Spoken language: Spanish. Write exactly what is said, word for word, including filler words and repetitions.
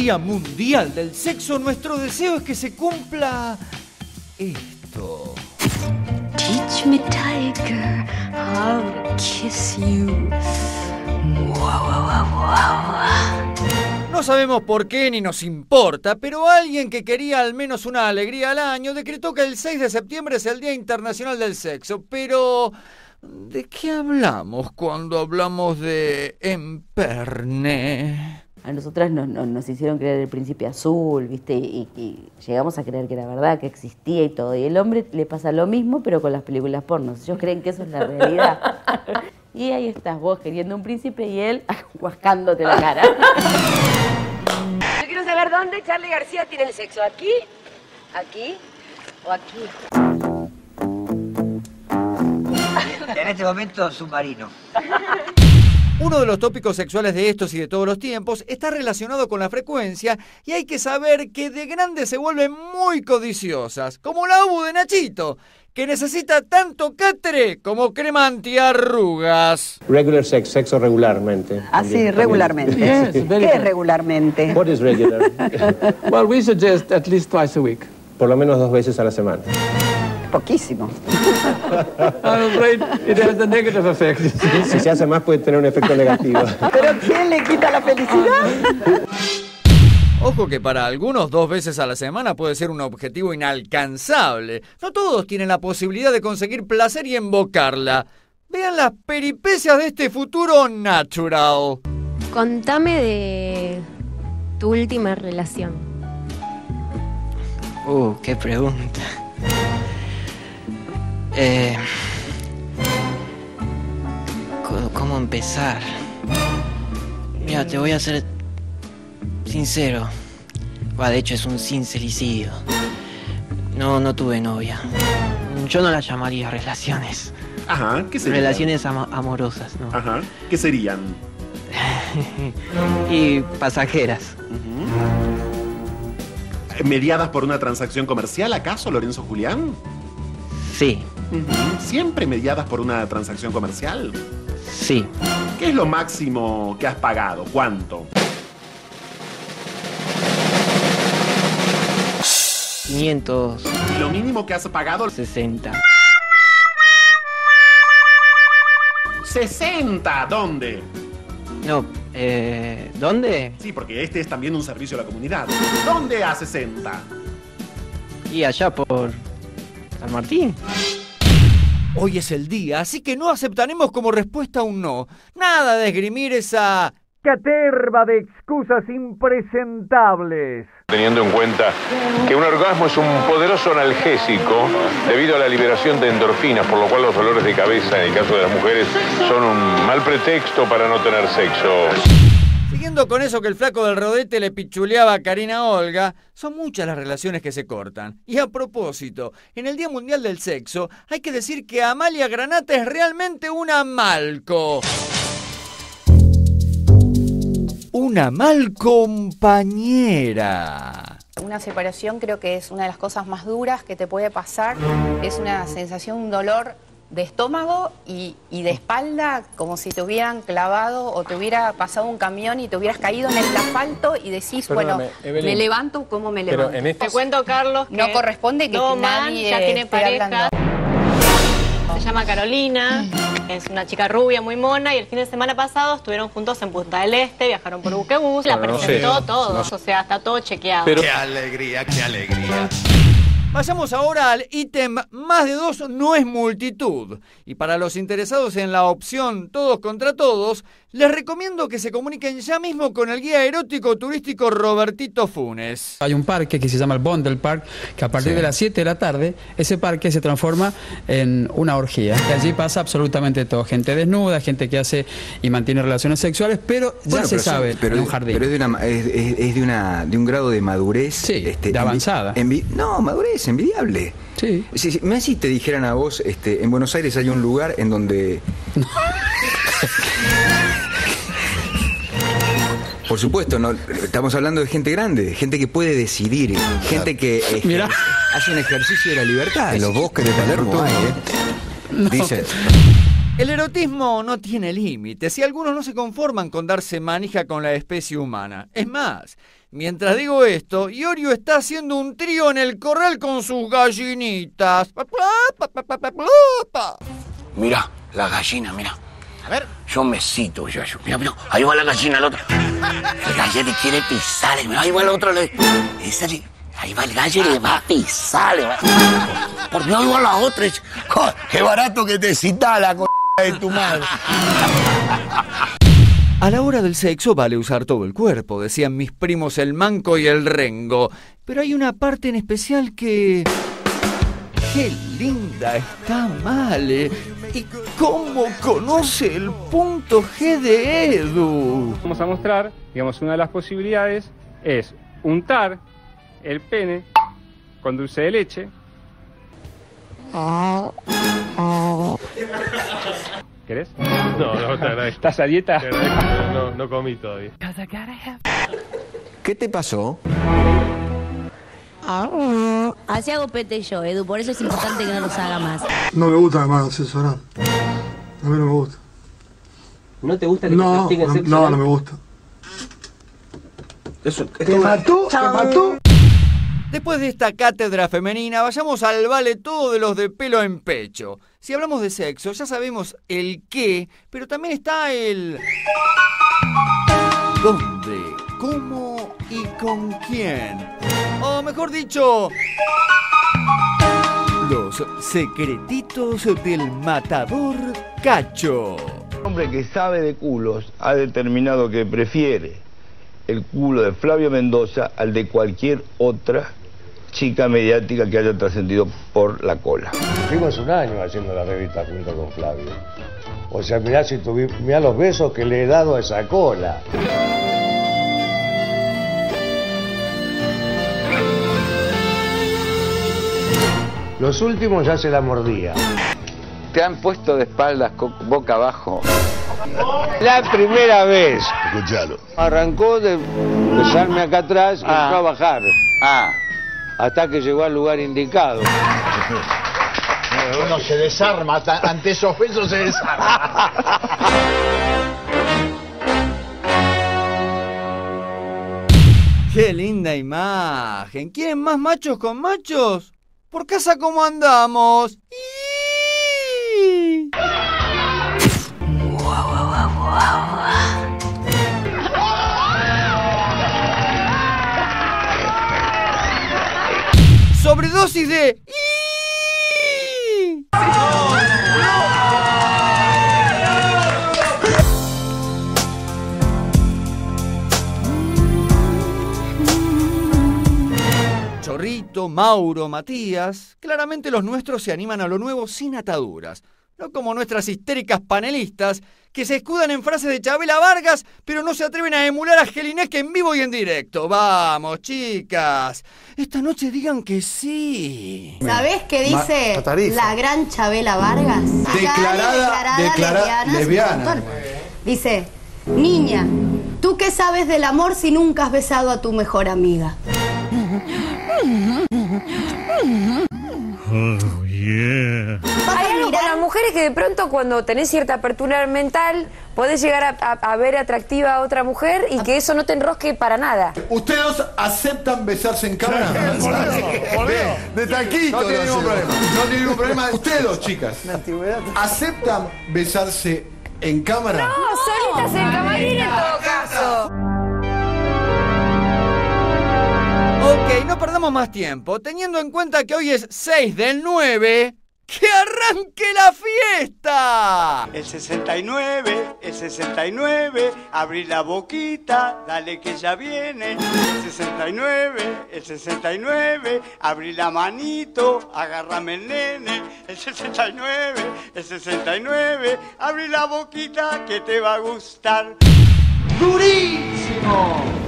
Día Mundial del Sexo, nuestro deseo es que se cumpla esto. Teach me, tiger, how to kiss you. No sabemos por qué ni nos importa, pero alguien que quería al menos una alegría al año decretó que el seis de septiembre es el Día Internacional del Sexo. Pero, ¿de qué hablamos cuando hablamos de emperne? A nosotras nos, nos, nos hicieron creer el príncipe azul, ¿viste? Y, y llegamos a creer que era verdad, que existía y todo. Y el hombre le pasa lo mismo, pero con las películas pornos. Ellos creen que eso es la realidad. Y ahí estás vos queriendo un príncipe y él guascándote la cara. Yo quiero saber dónde Charly García tiene el sexo. ¿Aquí? ¿Aquí? ¿O aquí? En este momento, submarino. Uno de los tópicos sexuales de estos y de todos los tiempos está relacionado con la frecuencia y hay que saber que de grandes se vuelven muy codiciosas, como la ubu de Nachito, que necesita tanto catre como crema antiarrugas. Regular sex, sexo regularmente. Ah, sí, regularmente. Yes, ¿qué es regularmente? What is regular? Well, we suggest at least twice a week. Por lo menos dos veces a la semana. Poquísimo. I'm afraid it has a negative effect. Si se hace más puede tener un efecto negativo. ¿Pero quién le quita la felicidad? Ojo que para algunos dos veces a la semana puede ser un objetivo inalcanzable. No todos tienen la posibilidad de conseguir placer y invocarla. Vean las peripecias de este futuro natural. Contame de tu última relación. Uh, qué pregunta. Eh, ¿Cómo empezar? Mira, te voy a ser sincero. Va, de hecho es un sincericidio. No, no tuve novia. Yo no la llamaría relaciones. Ajá, ¿qué serían? Relaciones am amorosas, ¿no? Ajá, ¿qué serían? Y pasajeras. Uh-huh. ¿Mediadas por una transacción comercial, acaso, Lorenzo Julián? Sí. Uh-huh. ¿Siempre mediadas por una transacción comercial? Sí. ¿Qué es lo máximo que has pagado? ¿Cuánto? quinientos. ¿Y lo mínimo que has pagado? sesenta. ¡sesenta! ¿Dónde? No, eh... ¿dónde? Sí, porque este es también un servicio a la comunidad. ¿Dónde a sesenta? Y allá por San Martín. Hoy es el día, así que no aceptaremos como respuesta un no. Nada de esgrimir esa caterva de excusas impresentables. Teniendo en cuenta que un orgasmo es un poderoso analgésico debido a la liberación de endorfinas, por lo cual los dolores de cabeza, en el caso de las mujeres, son un mal pretexto para no tener sexo. Siguiendo con eso que el flaco del rodete le pichuleaba a Karina Olga, son muchas las relaciones que se cortan. Y a propósito, en el Día Mundial del Sexo, hay que decir que Amalia Granata es realmente una malco. Una mal compañera. Una separación creo que es una de las cosas más duras que te puede pasar. Es una sensación, un dolor de estómago y, y de espalda, como si te hubieran clavado o te hubiera pasado un camión y te hubieras caído en el asfalto y decís, Perdóname, bueno, Evelyn, me levanto, ¿cómo me levanto? Pero en este... Te cuento, Carlos, que no corresponde que Doman nadie ya tiene esté pareja. hablando. Se llama Carolina, es una chica rubia, muy mona, y el fin de semana pasado estuvieron juntos en Punta del Este, viajaron por buquebús, la Bueno, no presentó sé. todo, No. o sea, está todo chequeado. Pero... ¡Qué alegría, qué alegría! Vayamos ahora al ítem más de dos no es multitud. Y para los interesados en la opción todos contra todos, les recomiendo que se comuniquen ya mismo con el guía erótico turístico Robertito Funes. Hay un parque que se llama el Bondel Park, que a partir sí. de las siete de la tarde, ese parque se transforma en una orgía. Y allí pasa absolutamente todo. Gente desnuda, gente que hace y mantiene relaciones sexuales, pero ya bueno, se pero sabe son, pero, en un jardín. Pero es de, una, es, es, es de, una, de un grado de madurez. Sí, este, de avanzada. Envi, no, madurez, envidiable. Sí. Si, si, si te dijeran a vos, este, en Buenos Aires hay un lugar en donde... Por supuesto, no, estamos hablando de gente grande, gente que puede decidir, gente que eh, Mirá. hace un ejercicio de la libertad. En los bosques de Palermo hay, ¿eh? No. Dicen. El erotismo no tiene límites y algunos no se conforman con darse manija con la especie humana. Es más, Mientras digo esto, Iorio está haciendo un trío en el corral con sus gallinitas. Mira, la gallina, mira. A ver. Yo me cito, yo, yo. Mira, mira, ahí va la gallina, la otra. El gallo le quiere pisar, mira, ahí va la otra. Le, esa le, ahí va el gallo y le va a pisar. Le va. Por Dios, ahí va la otra. Qué barato que te cita la c*** de tu madre. A la hora del sexo vale usar todo el cuerpo, decían mis primos el manco y el rengo. Pero hay una parte en especial que... ¡Qué linda está Male! ¿Y cómo conoce el punto G de Edu? Vamos a mostrar, digamos, una de las posibilidades es untar el pene con dulce de leche. ¿Querés? No, no, te agradezco. ¿Estás a dieta? Te agradezco, pero no, no comí todavía. ¿Qué te pasó? Así hago pete yo, Edu, por eso es importante que no los haga más. No me gusta además sexo oral. A mí no me gusta. ¿No te gusta que no, te practiquen no, sexo no, oral? no me gusta. Eso, ¿Te mató? ¿Te mató? Después de esta cátedra femenina, vayamos al vale todo de los de pelo en pecho. Si hablamos de sexo, ya sabemos el qué, pero también está el... ¿Dónde? ¿Cómo? ¿Y con quién? O mejor dicho... Los secretitos del matador Cacho. Un hombre que sabe de culos ha determinado que prefiere el culo de Flavio Mendoza al de cualquier otra chica mediática que haya trascendido por la cola. Fuimos un año haciendo la revista junto con Flavio. O sea, mirá, si tuvi, mirá los besos que le he dado a esa cola. Los últimos ya se la mordía. Te han puesto de espaldas boca abajo. La primera vez. Escuchalo. Arrancó de besarme acá atrás y Ah. entró a bajar. Ah. Hasta que llegó al lugar indicado. Uno se desarma, ante esos besos se desarma. ¡Qué linda imagen! ¿Quieren más machos con machos? ¿Por casa cómo andamos? ¡Iiii! Sobredosis de... ¡Iiii! Chorrito, Mauro, Matías, claramente los nuestros se animan a lo nuevo sin ataduras. No como nuestras histéricas panelistas que se escudan en frases de Chabela Vargas, pero no se atreven a emular a Jelinek en vivo y en directo. Vamos, chicas, esta noche digan que sí. ¿Sabés qué dice Ma- la gran Chabela Vargas? Declarada- declara- lesbiana. lesbiana. Dice, niña, ¿tú qué sabes del amor si nunca has besado a tu mejor amiga? Oh, yeah. Hay algo con las mujeres que de pronto cuando tenés cierta apertura mental podés llegar a, a, a ver atractiva a otra mujer y que eso no te enrosque para nada. ¿Ustedes aceptan besarse en cámara? De taquito. No tiene ningún problema. No tiene ningún problema. Ustedes dos, chicas. ¿Aceptan besarse en cámara? No, solitas en camarín en todo caso. Ok, no perdamos más tiempo. Teniendo en cuenta que hoy es seis del nueve, ¡que arranque la fiesta! El sesenta y nueve, el sesenta y nueve, abrí la boquita, dale que ya viene. El sesenta y nueve, el sesenta y nueve, abrí la manito, agárrame el nene. El sesenta y nueve, el sesenta y nueve, abrí la boquita que te va a gustar. ¡Durísimo!